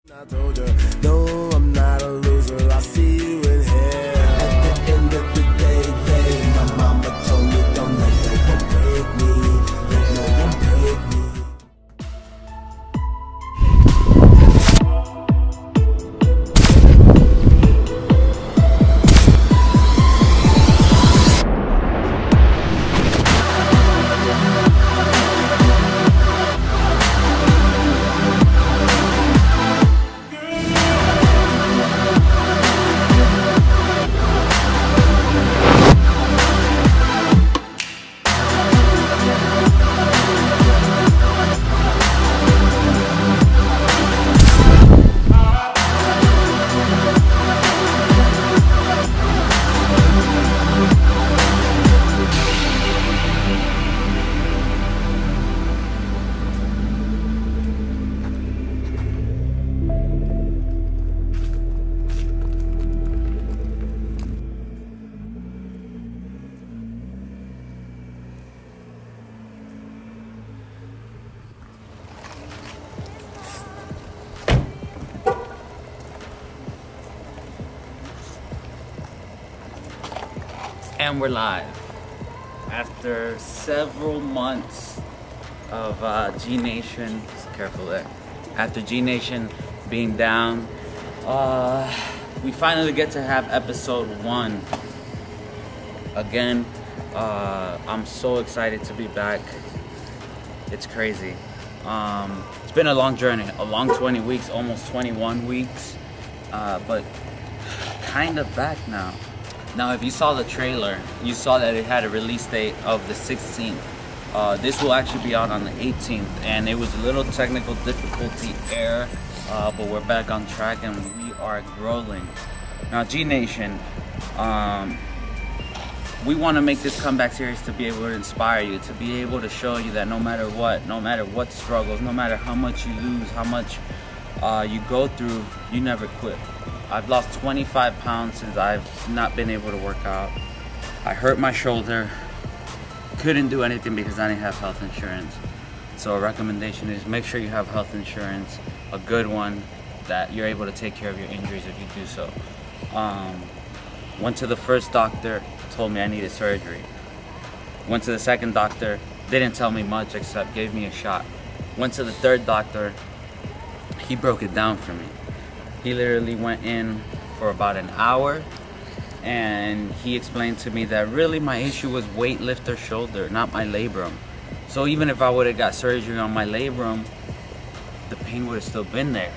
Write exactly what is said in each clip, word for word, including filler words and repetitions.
I told you, no, I'm not a loser. I'll see you in hell. At the end of the day, day, my mama told me, don't let no one break me. Let no one break me. And we're live after several months of uh, G Nation. Careful there. After G Nation being down, uh, we finally get to have episode one again. Uh, I'm so excited to be back. It's crazy. Um, it's been a long journey, a long twenty weeks, almost twenty-one weeks, uh, but kind of back now. Now, if you saw the trailer, you saw that it had a release date of the sixteenth. Uh, this will actually be out on the eighteenth, and it was a little technical difficulty error, uh, but we're back on track and we are growing. Now, G Nation, um, we want to make this comeback series to be able to inspire you, to be able to show you that no matter what, no matter what struggles, no matter how much you lose, how much uh, you go through, you never quit. I've lost twenty-five pounds since I've not been able to work out. I hurt my shoulder, couldn't do anything because I didn't have health insurance. So a recommendation is make sure you have health insurance, a good one, that you're able to take care of your injuries if you do so. Um, went to the first doctor, told me I needed surgery. Went to the second doctor, didn't tell me much except gave me a shot. Went to the third doctor, he broke it down for me. He literally went in for about an hour and he explained to me that really my issue was weightlifter shoulder, not my labrum. So even if I would have got surgery on my labrum, the pain would have still been there.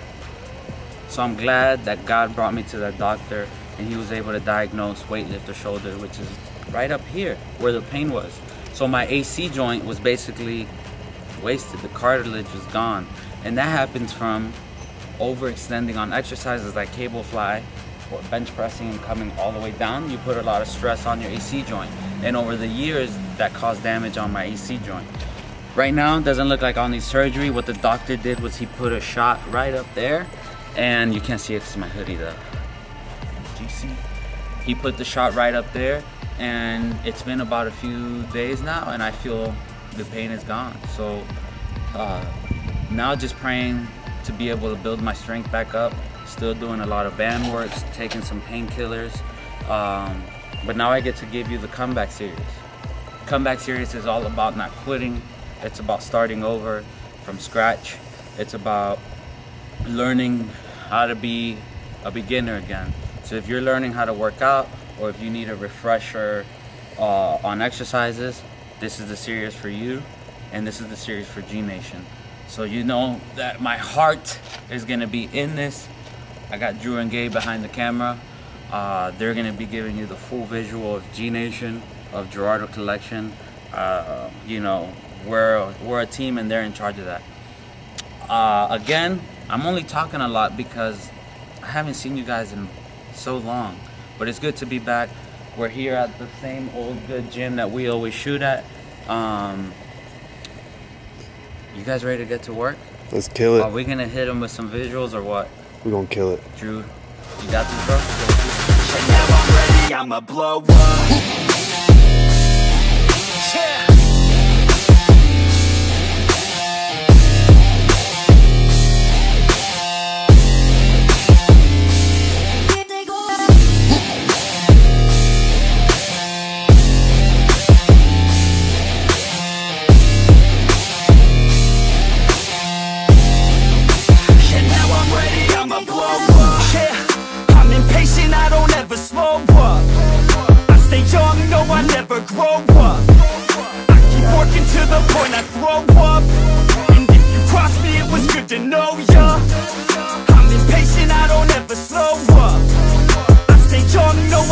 So I'm glad that God brought me to that doctor and he was able to diagnose weightlifter shoulder, which is right up here where the pain was. So my A C joint was basically wasted, the cartilage was gone. And that happens from overextending on exercises like cable fly or bench pressing and coming all the way down. You put a lot of stress on your A C joint, and over the years that caused damage on my A C joint. Right now it doesn't look like I'll need surgery. What the doctor did was he put a shot right up there, and you can't see it because my hoodie though. Do you see? He put the shot right up there, and it's been about a few days now and I feel the pain is gone. So uh, now just praying to be able to build my strength back up. Still doing a lot of band works, taking some painkillers, um, but now I get to give you the comeback series. Comeback series is all about not quitting. It's about starting over from scratch. It's about learning how to be a beginner again. So if you're learning how to work out, or if you need a refresher uh, on exercises, this is the series for you, and this is the series for G Nation. So you know that my heart is gonna be in this. I got Drew and Gabe behind the camera. Uh, they're gonna be giving you the full visual of G Nation, of Gerardo Collection. Uh, you know, we're, we're a team and they're in charge of that. Uh, again, I'm only talking a lot because I haven't seen you guys in so long. But it's good to be back. We're here at the same old good gym that we always shoot at. Um, You guys ready to get to work? Let's kill it. Are we gonna hit them with some visuals or what? We're gonna kill it. Drew, you got this, bro? And now I'm ready, I'ma blow up.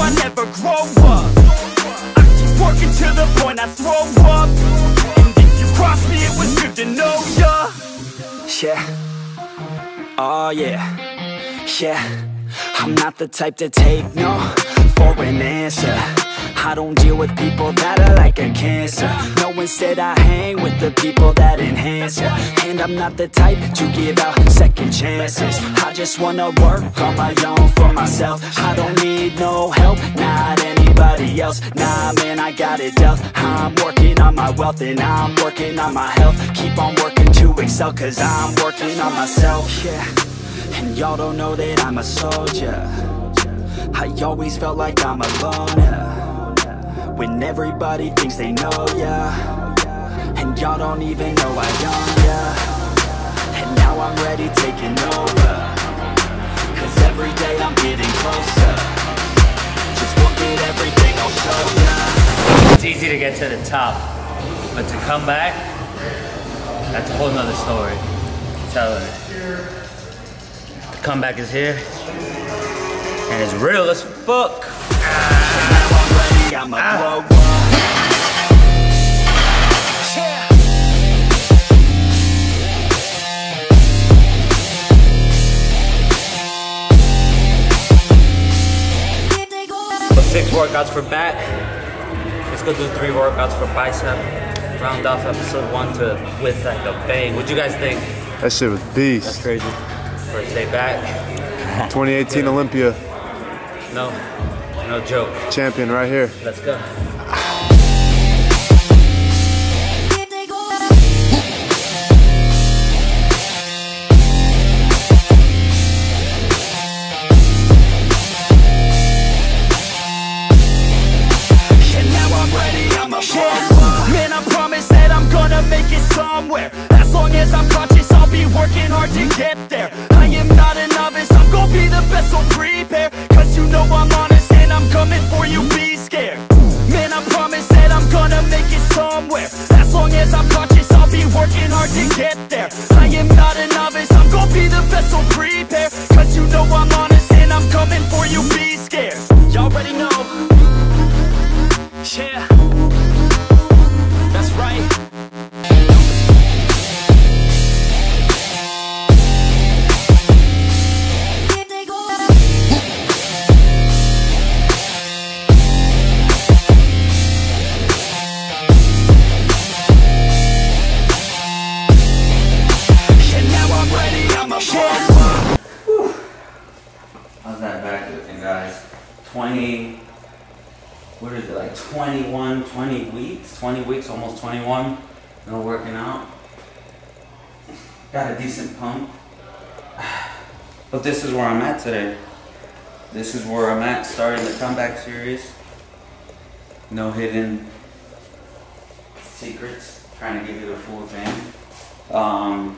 I never grow up. I keep working to the point I throw up. And if you cross me, it was good to know ya. Yeah, oh yeah, yeah. I'm not the type to take no for an answer. I don't deal with people that are like a cancer. No, instead I hang with the people that enhance ya. And I'm not the type to give out second chances. I just wanna work on my own for myself. I don't need no help, not anybody else. Nah, man, I got it dealt. I'm working on my wealth and I'm working on my health. Keep on working to excel, cause I'm working on myself. Yeah, and y'all don't know that I'm a soldier. I always felt like I'm alone, yeah. When everybody thinks they know ya, and y'all don't even know I own ya. And now I'm ready taking over, cause every day I'm getting closer. Just look at everything I'll show ya. It's easy to get to the top, but to come back, that's a whole nother story. I'm telling you. The comeback is here, and it's real as fuck. I'm a Ah. blow up. Yeah. So six workouts for back. Let's go do three workouts for bicep. Round off episode one to with like a bang. What'd you guys think? That shit was That's beast. crazy. First day back. twenty eighteen Olympia No, no joke. champion right here. Let's go. Man, I promise that I'm gonna make it somewhere. As long as I'm conscious, I'll be working hard to get there. I am not a novice, I'm gonna be the best, so prepare. Cause you know I'm honest and I'm coming for you, be scared. Man, I promise that I'm gonna make it somewhere. As long as I'm conscious, I'll be working hard to get there. I am not a novice, I'm gonna be the best, so prepare. Cause you know I'm honest and I'm coming for you, be scared. Y'all already know. Yeah. That's right. And now I'm ready, I'm a yeah. How's that back looking, guys? twenty, what is it, like twenty-one, twenty weeks? twenty weeks, almost twenty-one. No working out. Got a decent pump. But this is where I'm at today. This is where I'm at, starting the comeback series. No hidden secrets. Trying to give you the full thing. Um,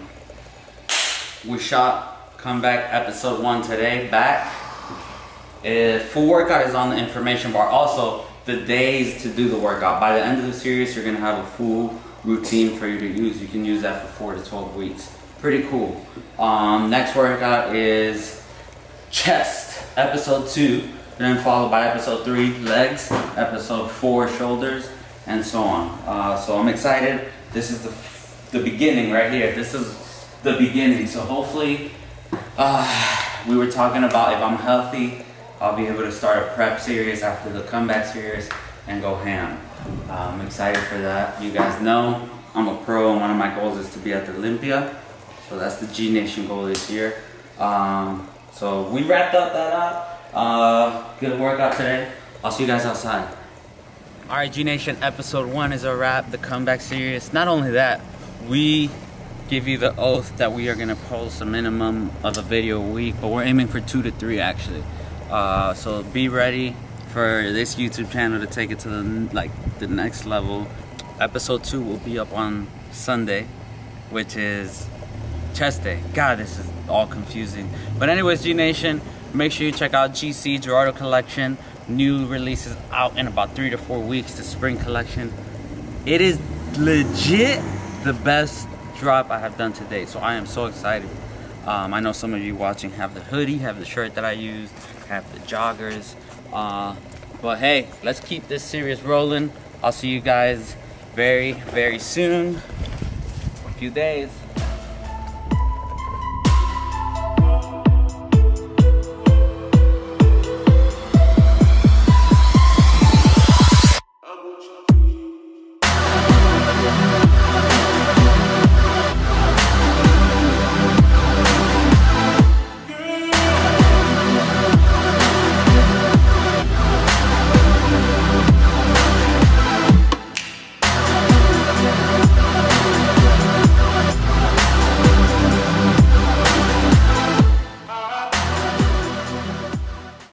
we shot comeback episode one today, back. Uh, full workout is on the information bar. Also, the days to do the workout. By the end of the series, you're gonna have a full routine for you to use. You can use that for four to twelve weeks. Pretty cool. Um, next workout is chest, episode two. Then followed by episode three, legs. Episode four, shoulders, and so on. Uh, so I'm excited. This is the the beginning right here. This is the beginning. So hopefully, uh, we were talking about if I'm healthy, I'll be able to start a prep series after the comeback series and go ham. Uh, I'm excited for that. You guys know I'm a pro and one of my goals is to be at the Olympia. So that's the G Nation goal this year. Um, so we wrapped up that up. Uh, good workout today. I'll see you guys outside. All right, G Nation, episode one is a wrap, the comeback series. Not only that, we give you the oath that we are gonna post a minimum of a video a week, but we're aiming for two to three actually. Uh, so be ready for this YouTube channel to take it to the like the next level. Episode two will be up on Sunday, which is chest day. God, this is all confusing. But anyways, G Nation, make sure you check out G C Gerardo Collection. New releases out in about three to four weeks. The spring collection. It is legit the best drop I have done to date. So I am so excited. Um, I know some of you watching have the hoodie, have the shirt that I used, have the joggers. Uh, but hey, let's keep this series rolling. I'll see you guys very, very soon. A few days.